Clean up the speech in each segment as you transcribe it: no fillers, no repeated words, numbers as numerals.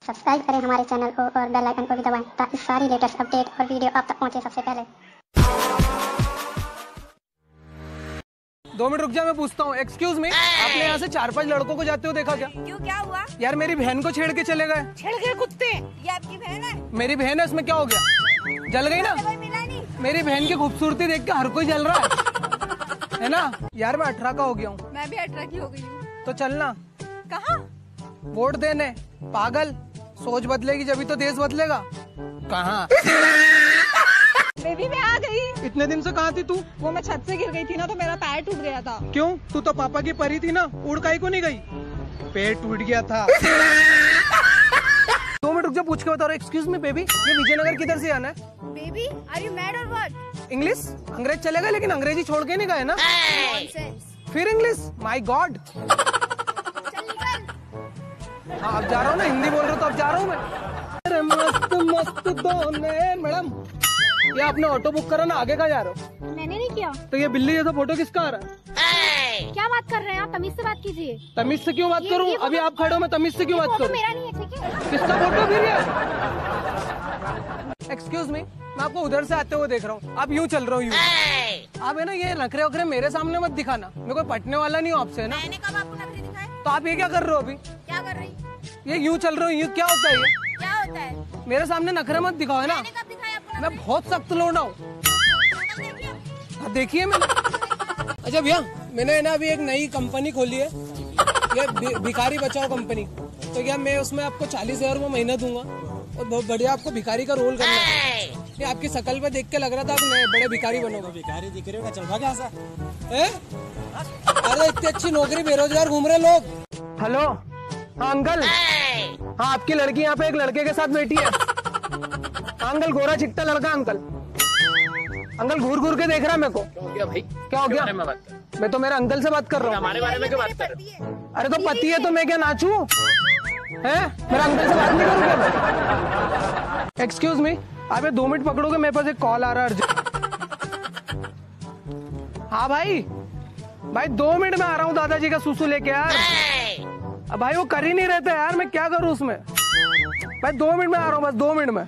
Subscribe करें हमारे channel को और बेल आइकन को भी दबाएं ताकि सारी लेटेस्ट अपडेट और वीडियो आप तक पहुंचे सबसे पहले। 2 मिनट रुक जा, मैं पूछता हूँ। एक्सक्यूज मी, आपने यहाँ से 4-5 लड़कों को जाते हुए देखा क्या? क्यों, क्या हुआ? यार मेरी बहन को छेड़ के चले गए। छेड़ गए कुत्ते? ये आपकी बहन है? मेरी बहन है, इसमें क्या हो गया? जल गई ना? मिला नहीं। मेरी बहन की खूबसूरती देख के हर कोई जल रहा है ना? यार मैं 18 का हो गया हूँ। मैं भी 18 की हो गई हूँ। तो चलना। कहाँ? वोट देने। पागल, सोच बदलेगी जब तो देश बदलेगा। कहाँ? बेबी मैं आ गई। इतने दिन से कहाँ थी तू? वो मैं छत से गिर गई थी ना, तो मेरा पैर टूट गया था। क्यों? तू तो पापा की परी थी ना, उड़ काहे को नहीं गई? पैर टूट गया था। 2 मिनट रुक जा, पूछ के बता रहा। एक्सक्यूज मी बेबी, ये विजयनगर किधर से आना है? बेबी आर यू मैड और व्हाट? इंग्लिश? अंग्रेज चलेगा, लेकिन अंग्रेजी छोड़ के नहीं गए ना? नॉनसेंस। फिर इंग्लिश? My God. चल निकल। हाँ अब जा रहा हूँ ना, हिंदी बोल रहा हूँ तो अब जा रहा हूँ मैं। अरे मस्त मस्त दोने। मैडम ये आपने ऑटो बुक करा ना, आगे का जा रहे हो? मैंने नहीं किया। तो ये बिल्ली जैसा फोटो किसका आ रहा है? क्या बात कर रहे हैं आप? तमीज से बात कीजिए। तमीज से क्यों बात करूँ? अभी आप खड़े हो, मैं तमीज से क्यों बात फोटो करूँ? मेरा नहीं है, ठीक है? किसका फोटो फिर ये? एक्सक्यूज मी, मैं आपको उधर से आते हुए देख रहा हूँ, आप यूँ चल रहे हो यूँ। आप है ना ये नखरे वखरे मेरे सामने मत दिखाना, मैं कोई पटने वाला नहीं हूँ आपसे, है ना? मैंने कब आपको नखरे दिखाए? तो आप ये क्या कर रहे हो अभी? क्या कर रही? ये यूँ चल रहे हो, यूँ क्या होता है ये? क्या होता है? मेरे सामने नखरे मत दिखाओ, है ना? मैंने कब दिखाया आपको? मैं बहुत सख्त लौंडा हूँ। हाँ देखिए मैंने। अच्छा भैया, मैंने ना अभी एक नई कंपनी खोली है, ये भिखारी बचाओ कंपनी। तो क्या मैं उसमें आपको 40,000 रुपये महीना दूंगा और बहुत बढ़िया आपको भिखारी का रोल करना है। ये आपकी शकल पे देख के लग रहा था आप नए बड़े भिखारी बनोगे। भिखारी दिख रहे हो, चल भाग यहाँ से। अरे इतनी अच्छी नौकरी, बेरोजगार घूम रहे लोग। हेलो, हाँ अंकल। हाँ आपकी लड़की यहाँ पे एक लड़के के साथ बैठी है। अंकल गोरा चिट्टा लड़का। अंकल घूर घूर के देख रहा है मेरे को। क्या हो गया भाई? क्या हो गया? मैं तो मेरे अंकल से बात कर रहा हूँ। हमारे बारे में क्यों बात कर रहे हो? अरे तो पति है तो मैं क्या नाचूं? हैं? मेरा अंकल से बात नहीं करूँ क्या मैं? एक्सक्यूज मी, आप ये 2 मिनट पकड़ोगे? मेरे पास एक कॉल आ रहा है अर्जेंट। हाँ भाई 2 मिनट में आ रहा हूँ दादाजी का सूसू लेके यार। अब भाई वो कर ही नहीं रहता यार, मैं क्या करूँ उसमें? भाई 2 मिनट में आ रहा हूँ, बस 2 मिनट में।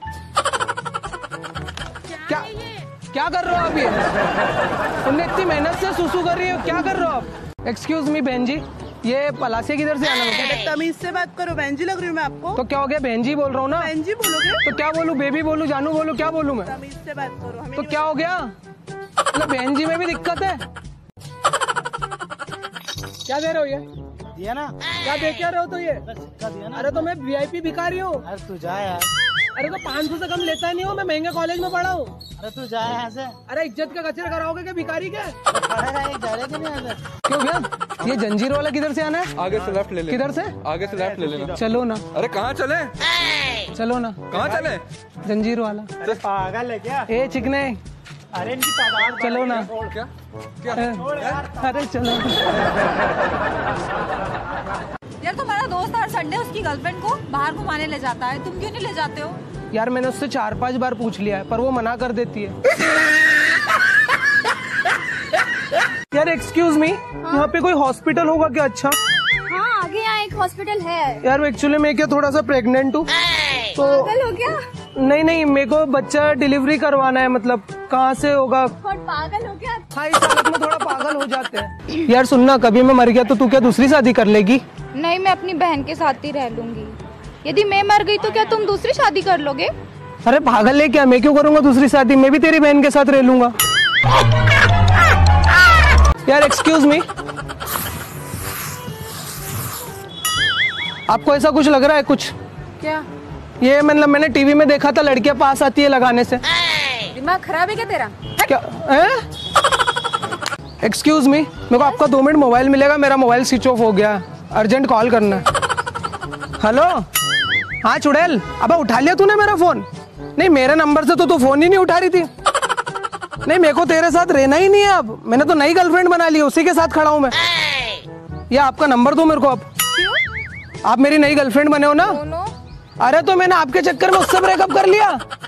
क्या कर रहे हो आप? ये तुमने इतनी मेहनत से सुसु कर रही हो, क्या कर रहे हो आप? एक्सक्यूज मी बहन जी, ये पलासे किधर से आना होगा? तमीज से बात करो, बहन जी लग रही हूँ मैं आपको। तो क्या हो गया? बहन जी बोल रहा हूँ ना। बहन जी बोलोगे तो क्या बोलूं? बेबी बोलूं, जानू बोलूं, क्या बोलूं मैं? तमीज से बात करो। हमें तो क्या हो गया? मतलब बहन जी में भी दिक्कत है? क्या दे रहे हो ये? दिया ना? क्या दे क्या रहे हो तो ये? सिक्का दिया ना? अरे तो मैं VIP भिखारी हूँ। अरे तू जा यार। अरे तो 500 से कम लेता नहीं हूँ, मैं महंगे कॉलेज में पढ़ा हूँ। अरे तू जा यहाँ से। अरे इज्जत का कचरा कराओगे क्या भिखारी के? खड़े रहे, जा रहे कि नहीं यहाँ से? क्यों भैया, ये जंजीर वाला किधर से आना है? आगे से लेफ्ट ले लेना। किधर से? आगे से लेफ्ट ले लेना। चलो ना। अरे कहाँ चले? चलो ना। कहाँ चले? जंजीर वाला। पागल है क्या? ए चिकने, अरे इनकी तादाद चलो ना। क्या क्या? अरे चलो। यार तुम्हारा दोस्त हर संडे उसकी गर्लफ्रेंड को बाहर घुमाने ले जाता है, तुम क्यों नहीं ले जाते हो? यार मैंने उससे 4-5 बार पूछ लिया है, पर वो मना कर देती है। यार एक्सक्यूज मी, यहाँ पे कोई हॉस्पिटल होगा क्या? अच्छा हाँ आगे यहाँ एक हॉस्पिटल है। यार एक्चुअली मैं क्या थोड़ा सा प्रेग्नेंट हूँ, तो पागल हो क्या? नहीं मेरे को बच्चा डिलीवरी करवाना है। मतलब कहाँ से होगा? और पागल हो क्या? हाँ इस हालत में थोड़ा पागल हो जाते हैं। यार सुनना, कभी मैं मर गया तो तू क्या दूसरी शादी कर लेगी? नहीं, मैं अपनी बहन के साथ ही रह लूंगी। यदि मैं मर गई तो क्या तुम दूसरी शादी कर लोगे? अरे पागल है क्या? मैं क्यों करूँगा दूसरी शादी? मैं भी तेरी बहन के साथ रह लूंगा। यार एक्सक्यूज मी, आपको ऐसा कुछ लग रहा है? कुछ क्या? ये मतलब मैंने टीवी में देखा था, लड़कियां पास आती है लगाने से। दिमाग खराब है क्या तेरा? क्या? एक्सक्यूज मी, मेरे को आपका 2 मिनट मोबाइल मिलेगा? मेरा मोबाइल स्विच ऑफ हो गया, अर्जेंट कॉल करना है। हेलो, हाँ चुड़ैल, अब उठा लिया तूने मेरा फोन? नहीं मेरे नंबर से तो तू फोन ही नहीं उठा रही थी। नहीं मेरे को तेरे साथ रहना ही नहीं है अब, मैंने तो नई गर्लफ्रेंड बना ली, उसी के साथ खड़ा हूँ मैं। ये आपका नंबर दो मेरे को अब। आप मेरी नई गर्लफ्रेंड बने हो ना? दोनों? अरे तो मैंने आपके चक्कर में उससे ब्रेकअप कर लिया।